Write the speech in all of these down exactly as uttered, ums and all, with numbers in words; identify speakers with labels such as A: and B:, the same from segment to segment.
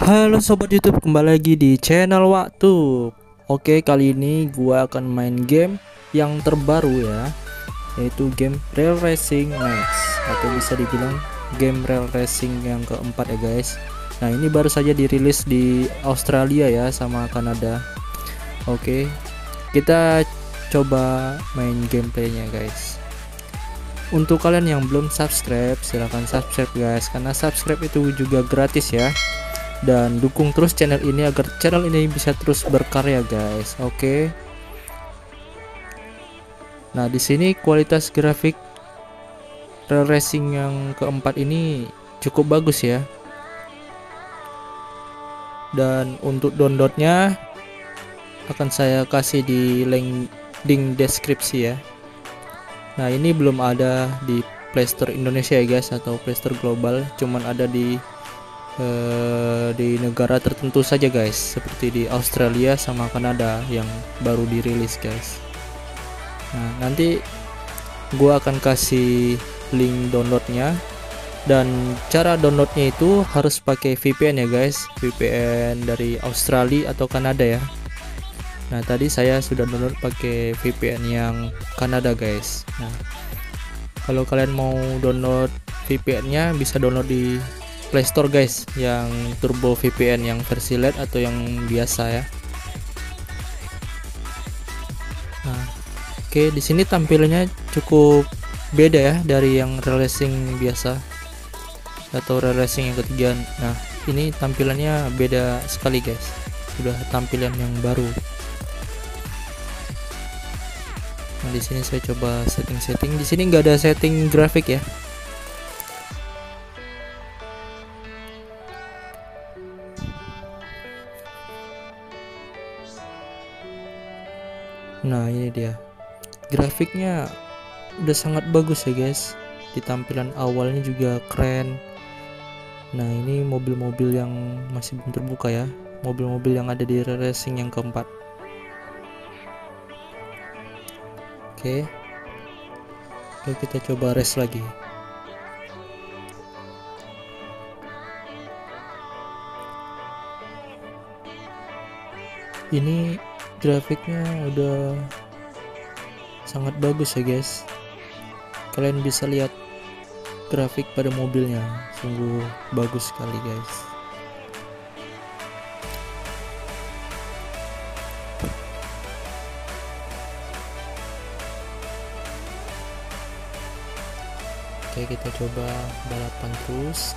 A: Halo sobat YouTube, kembali lagi di channel Waktu. Oke, kali ini gua akan main game yang terbaru ya, yaitu game Rail Racing Next, atau bisa dibilang game Rail Racing yang keempat ya guys. Nah, ini baru saja dirilis di Australia ya sama Kanada. Oke, kita coba main gameplaynya guys. Untuk kalian yang belum subscribe, silahkan subscribe guys, karena subscribe itu juga gratis ya. Dan dukung terus channel ini agar channel ini bisa terus berkarya guys. Oke. Nah, di sini kualitas grafik Rail Racing yang keempat ini cukup bagus ya. Dan untuk downloadnya akan saya kasih di link link deskripsi ya. Nah, ini belum ada di Play Store Indonesia ya guys, atau Play Store global, cuman ada di Uh, di negara tertentu saja guys, seperti di Australia sama Kanada yang baru dirilis guys. Nah, nanti gua akan kasih link downloadnya, dan cara downloadnya itu harus pakai V P N ya guys, V P N dari Australia atau Kanada ya. Nah, tadi saya sudah download pakai V P N yang Kanada guys. Nah, kalau kalian mau download V P N-nya bisa download di Play Store guys, yang Turbo V P N yang versi Lite atau yang biasa ya. Nah, oke, okay, di sini tampilannya cukup beda ya dari yang Rail Racing biasa atau Rail Racing yang ketiga. Nah, ini tampilannya beda sekali guys. Sudah tampilan yang baru. Nah, di sini saya coba setting-setting. Di sini nggak ada setting grafik ya. Nah, ini dia, grafiknya udah sangat bagus ya guys. Di tampilan awalnya juga keren. Nah, ini mobil-mobil yang masih belum terbuka ya, mobil-mobil yang ada di Rail Racing yang keempat. Oke, oke, kita coba race lagi. Ini grafiknya udah sangat bagus ya guys. Kalian bisa lihat grafik pada mobilnya, sungguh bagus sekali guys. Oke, kita coba balapan terus.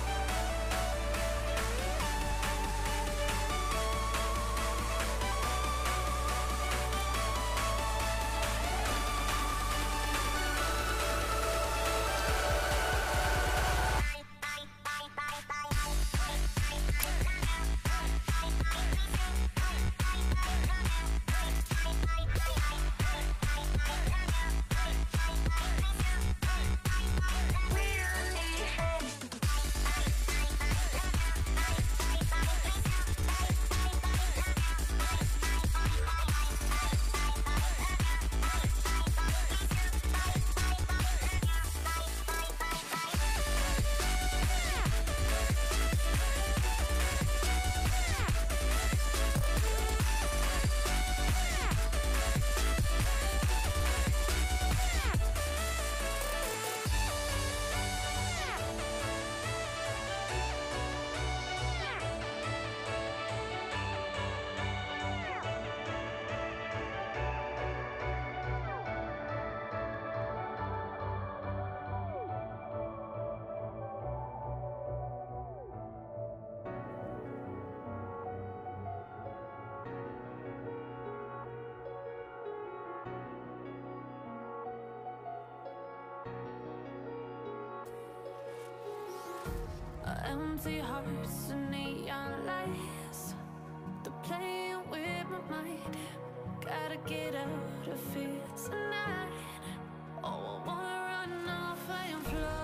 B: Empty hearts and neon lights, they're playing with my mind. Gotta get out of here tonight. Oh, I wanna run off and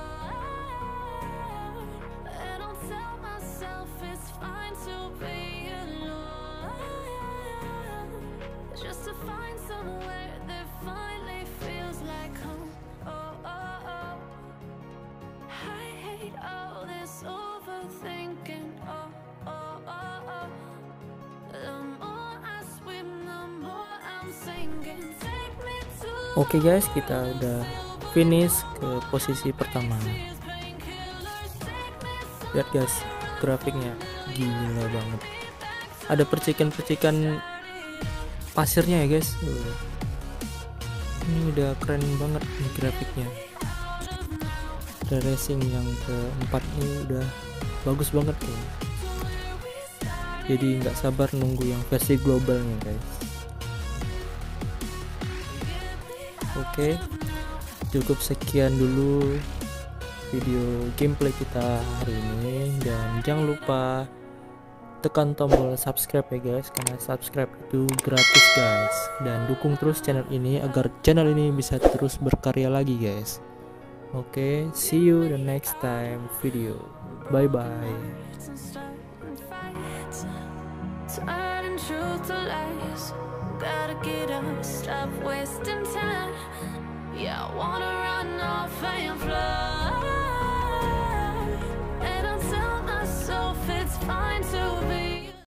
B: fly, and I'll tell myself it's fine to be alone, just to find somewhere that finally feels like home. Oh, oh, oh. I hate all this overthinking. Oh, oh,
A: Oke guys, kita udah finish ke posisi pertama. Lihat guys, grafiknya gila banget. Ada percikan-percikan pasirnya ya guys. Ini udah keren banget nih grafiknya. The racing yang keempat ini udah bagus banget nih. Jadi nggak sabar nunggu yang versi globalnya guys. Oke, cukup sekian dulu video gameplay kita hari ini, dan jangan lupa tekan tombol subscribe ya guys, karena subscribe itu gratis guys, dan dukung terus channel ini agar channel ini bisa terus berkarya lagi guys. Oke, see you the next time video. Bye bye.
B: Turning truth to lies. Gotta get up, stop wasting time. Yeah, I wanna run off